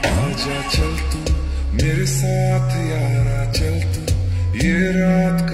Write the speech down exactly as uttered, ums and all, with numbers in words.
आजा चल तू मेरे साथ यारा, चल तू ये रात